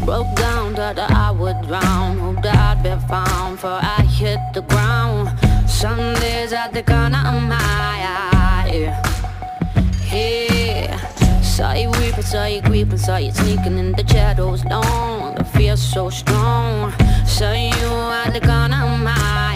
Broke down, thought that I would drown. Hoped that I'd be found before I hit the ground. Some days at the corner of my eye, yeah. Saw you weeping, saw you creeping, saw you sneaking in the shadows long. The fear so strong. Saw you at the corner of my eye.